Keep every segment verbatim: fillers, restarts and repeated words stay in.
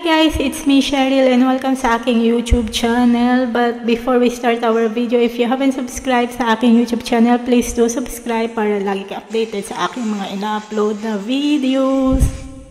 Guys, it's me Cheryl and welcome sa aking YouTube channel. But before we start our video, if you haven't subscribed sa aking YouTube channel, please do subscribe para lagi ka updated sa aking mga ina-upload na videos.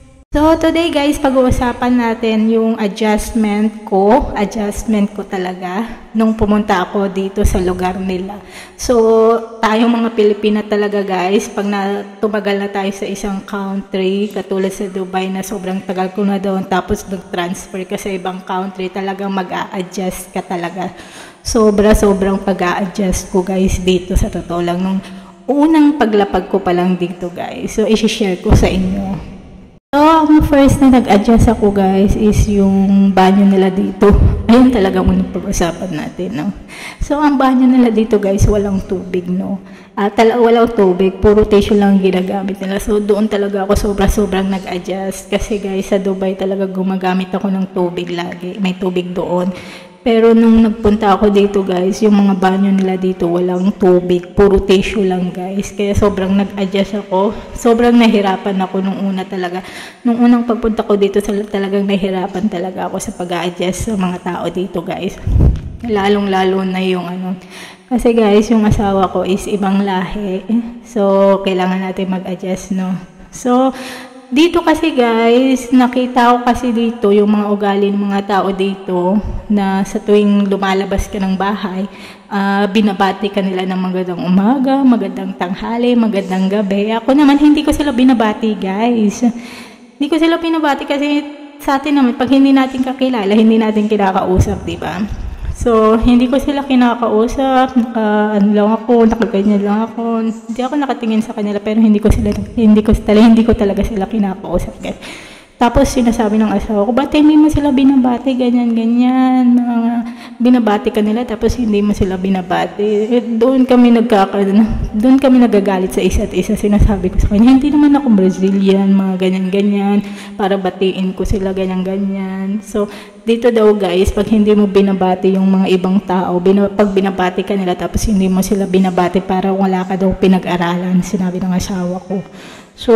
So today guys, pag-uusapan natin yung adjustment ko, adjustment ko talaga nung pumunta ako dito sa lugar nila. So tayong mga Pilipina talaga guys, pag na tumagal na tayo sa isang country, katulad sa Dubai na sobrang tagal ko na doon, tapos nag-transfer ka sa ibang country, talagang mag-a-adjust ka talaga. Sobra-sobrang pag-a-adjust ko guys dito, sa totoo lang, nung unang paglapag ko pa lang dito guys. So i-share ko sa inyo. So, ang first na nag-adjust ako guys is yung banyo nila dito. Ayun talaga muna pag-usapan natin, no? So, ang banyo nila dito guys, walang tubig, no? At uh, walang tubig, puro tissue lang ginagamit nila. So, doon talaga ako sobra-sobrang nag-adjust. Kasi guys, sa Dubai talaga gumagamit ako ng tubig lagi. May tubig doon. Pero nung nagpunta ako dito guys, yung mga banyo nila dito walang tubig, puro tissue lang guys. Kaya sobrang nag-adjust ako. Sobrang nahirapan ako nung una talaga. Nung unang pagpunta ko dito, talagang nahirapan talaga ako sa pag-adjust sa mga tao dito guys. Lalong-lalo na yung ano. Kasi guys, yung asawa ko is ibang lahi. So, kailangan natin mag-adjust, no? So, dito kasi guys, nakita ko kasi dito yung mga ugali ng mga tao dito na sa tuwing lumalabas ka ng bahay, uh, binabati ka nila ng magandang umaga, magandang tanghali, magandang gabi. Ako naman hindi ko sila binabati guys. Hindi ko sila binabati kasi sa atin naman, pag hindi natin kakilala, hindi natin kinakausap, di ba? So, hindi ko sila kinakausap, naka, ano lang ako, nakaganyan lang ako. Hindi ako nakatingin sa kanila, pero hindi ko sila, hindi ko, talaga, hindi ko talaga sila kinakausap, guys. Tapos, sinasabi ng asawa ko, ba't hindi mo sila binabati, ganyan, ganyan. Uh, binabati ka nila, tapos hindi mo sila binabati. Eh, doon kami nagkaka, doon kami nagagalit sa isa't isa. Sinasabi ko sa kanya, hindi naman ako Brazilian, mga ganyan, ganyan, para batiin ko sila, ganyan, ganyan. So, dito daw guys, pag hindi mo binabati yung mga ibang tao, bin pag binabati ka nila tapos hindi mo sila binabati, para wala ka daw pinag-aralan, sinabi ng asawa ko. So,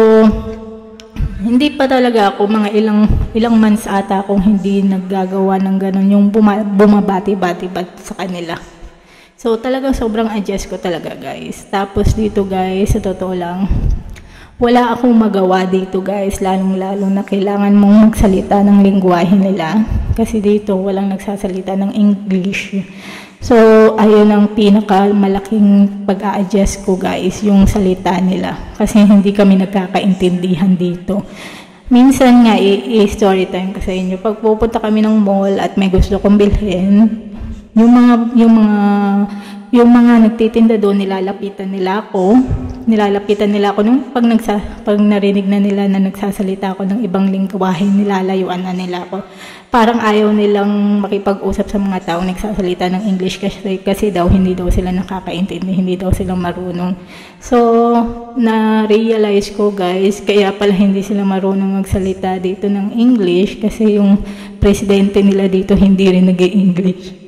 hindi pa talaga ako, mga ilang ilang months ata akong hindi naggagawa ng ganun, yung bumabati-bati sa kanila. So, talagang sobrang adjust ko talaga guys. Tapos dito guys, sa totoo lang, wala akong magawa dito guys, lalong-lalo na kailangan mong magsalita ng lingwahe nila. Kasi dito walang nagsasalita ng English. So, ayun ang pinakamalaking pag-a-adjust ko guys, yung salita nila. Kasi hindi kami nagkakaintindihan dito. Minsan nga, i-story time ko sa inyo. Pag pupunta kami ng mall at may gusto kong bilhin, yung mga, yung mga, yung mga nagtitinda doon, nilalapitan nila ako. Nilalapitan nila ako nung pag, nagsa, pag narinig na nila na nagsasalita ako ng ibang lingwahe, nilalayuan na nila ako. Parang ayaw nilang makipag-usap sa mga tao nagsasalita ng English kasi, kasi daw hindi daw sila nakakaintindi, hindi daw sila marunong. So, na-realize ko guys, kaya pala hindi sila marunong magsalita dito ng English kasi yung presidente nila dito hindi rin nag-i-English.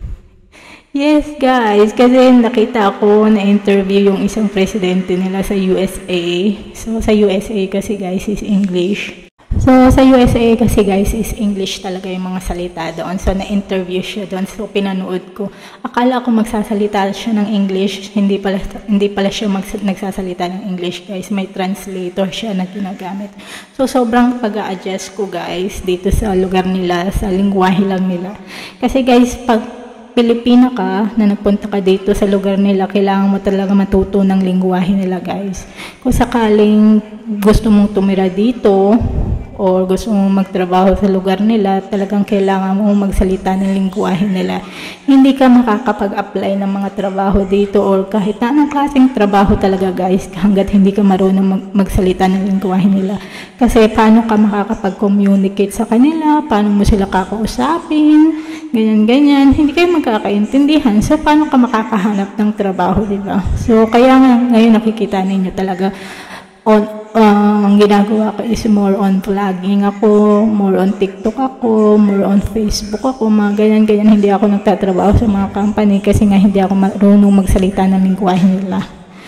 Yes guys, kasi nakita ko na interview yung isang presidente nila sa U S A. So sa U S A kasi guys is English. So sa U S A kasi guys is English talaga yung mga salita doon. So na-interview siya doon. So pinanood ko. Akala ko magsasalita siya ng English, hindi pala hindi pala siya mag, nagsasalita ng English guys. May translator siya na ginagamit. So sobrang pag-a-adjust ko guys dito sa lugar nila, sa lingwahe lang nila. Kasi guys, pag Pilipina ka na nagpunta ka dito sa lugar nila, kailangan mo talaga matuto ng lingwahe nila guys. Kung sakaling gusto mong tumira dito o gusto mong magtrabaho sa lugar nila, talagang kailangan mong magsalita ng lingwahe nila. Hindi ka makakapag-apply ng mga trabaho dito or kahit na anong klaseng trabaho talaga guys, hanggat hindi ka marunong mag magsalita ng lingwahe nila. Kasi paano ka makakapag-communicate sa kanila, paano mo sila kakausapin, ganyan-ganyan, hindi kayo magkakaintindihan. So, paano ka makakahanap ng trabaho, di ba? So, kaya nga, ngayon nakikita ninyo talaga, on, uh, ang ginagawa ko is more on vlogging ako, more on TikTok ako, more on Facebook ako, mga ganyan-ganyan. Hindi ako nagtatrabaho sa mga company kasi nga hindi ako marunong magsalita ng lingwahe nila.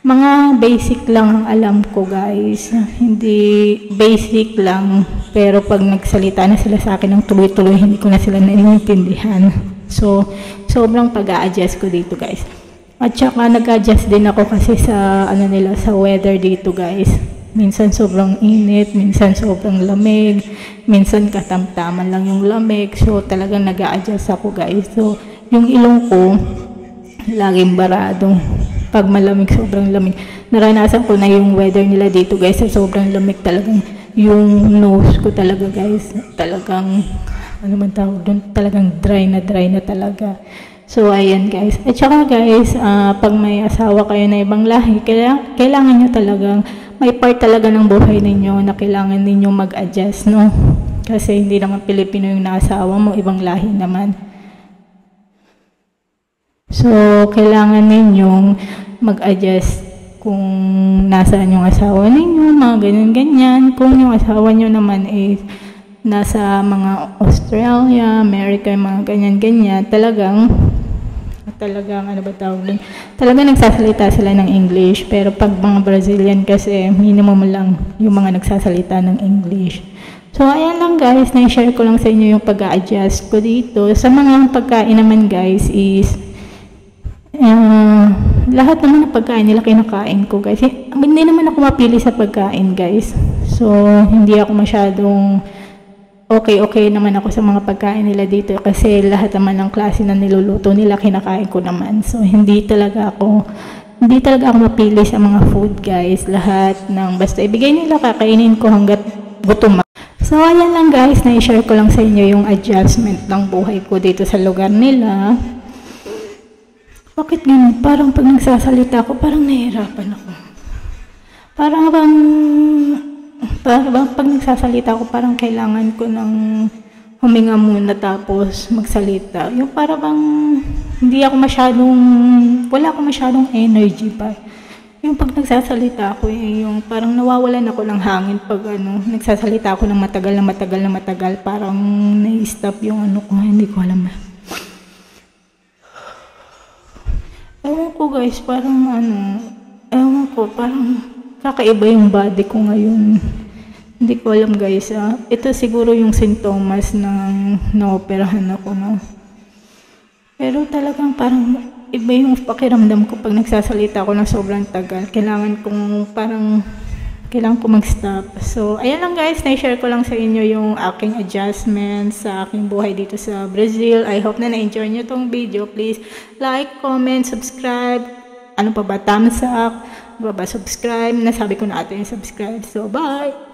Mga basic lang ang alam ko guys. Hindi basic lang. Pero pag nagsalita na sila sa akin ng tuloy-tuloy, hindi ko na sila naiintindihan. So, sobrang pag-a-adjust ko dito guys. At saka nag-adjust din ako kasi sa ano nila, sa weather dito guys. Minsan sobrang init, minsan sobrang lamig, minsan katamtaman lang yung lamig. So, talagang nag-a-adjust ako guys. So, yung ilong ko, laging barado. Pag malamig, sobrang lamig. Naranasan ko na yung weather nila dito guys, sa sobrang lamig talagang yung nose ko talaga guys, talagang ano man tawag doon, talagang dry na dry na talaga. So ayan guys. At saka guys, uh, pag may asawa kayo na ibang lahi, kailangan, kailangan nyo talagang, may part talaga ng buhay ninyo na kailangan ninyo mag-adjust, no? Kasi hindi naman Pilipino yung naasawa mo, ibang lahi naman. So, kailangan ninyong mag-adjust kung nasaan yung asawa ninyo, mga ganyan-ganyan. Kung yung asawa nyo naman is nasa mga Australia, America, mga ganyan-ganyan, talagang, talagang, ano ba tawag din? Talagang nagsasalita sila ng English. Pero pag mga Brazilian kasi, minimum lang yung mga nagsasalita ng English. So, ayan lang guys, na-share ko lang sa inyo yung pag-a-adjust ko dito. Sa mga pagkain naman guys is, Uh, lahat naman ng pagkain nila kinakain ko guys. Hindi naman ako mapili sa pagkain guys. So, hindi ako masyadong okay-okay naman ako sa mga pagkain nila dito kasi lahat naman ng klase na niluluto nila kinakain ko naman. So, hindi talaga ako hindi talaga ako mapili sa mga food guys. Lahat ng basta ibigay nila kakainin ko hanggat gutom. So, ayan lang guys, na-share ko lang sa inyo yung adjustment ng buhay ko dito sa lugar nila. Bakit ganun? Parang pag nagsasalita ako, parang nahihirapan ako. Parang bang, parang bang pag nagsasalita ako, parang kailangan ko ng huminga muna tapos magsalita. Yung parang bang, hindi ako masyadong, wala ako masyadong energy pa. Yung pag nagsasalita ako, eh, yung parang nawawalan ako ng hangin pag ano, nagsasalita ako ng matagal na matagal na matagal, parang na-stop yung ano ko, hindi ko alam. Ewan ko guys, parang ano, ewan ko, parang kakaiba yung body ko ngayon. Hindi ko alam guys, ah. Ito siguro yung sintomas ng naoperahan ako, no? Pero talagang parang iba yung pakiramdam ko pag nagsasalita ako ng sobrang tagal. Kailangan kong parang, kailangan ko mag-stop. So, ayan lang guys, na-share ko lang sa inyo yung aking adjustment sa aking buhay dito sa Brazil. I hope na na-enjoy nyo tong video. Please like, comment, subscribe. Ano pa ba? Thumbs up. Ano pa ba? Subscribe. Nasabi ko na ata yung subscribe. So, bye!